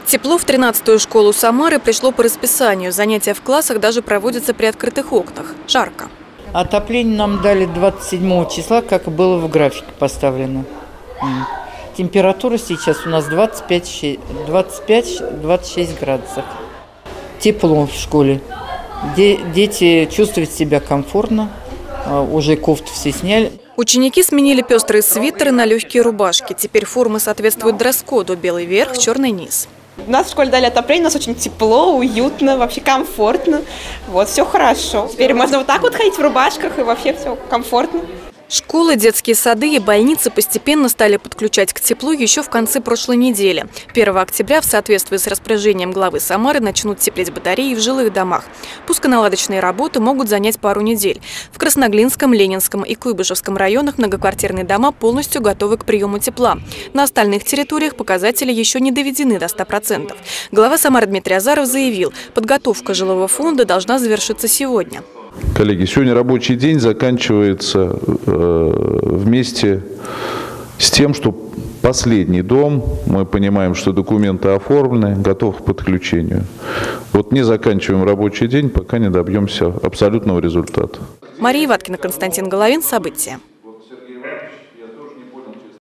Тепло в 13-ю школу Самары пришло по расписанию. Занятия в классах даже проводятся при открытых окнах. Жарко. Отопление нам дали 27 числа, как было в графике поставлено. Температура сейчас у нас 25-26 градусов. Тепло в школе. Дети чувствуют себя комфортно. Уже кофту все сняли. Ученики сменили пестрые свитеры на легкие рубашки. Теперь формы соответствуют дресс-коду: белый верх, черный низ. У нас в школе дали отопление, у нас очень тепло, уютно, вообще комфортно. Вот, все хорошо. Теперь можно вот так вот ходить в рубашках, и вообще все комфортно. Школы, детские сады и больницы постепенно стали подключать к теплу еще в конце прошлой недели. 1 октября в соответствии с распоряжением главы Самары начнут теплеть батареи в жилых домах. Пусконаладочные работы могут занять пару недель. В Красноглинском, Ленинском и Куйбышевском районах многоквартирные дома полностью готовы к приему тепла. На остальных территориях показатели еще не доведены до 100%. Глава Самары Дмитрий Азаров заявил, подготовка жилого фонда должна завершиться сегодня. Коллеги, сегодня рабочий день заканчивается вместе с тем, что последний дом, мы понимаем, что документы оформлены, готов к подключению. Вот не заканчиваем рабочий день, пока не добьемся абсолютного результата. Мария Ваткина, Константин Головин. События.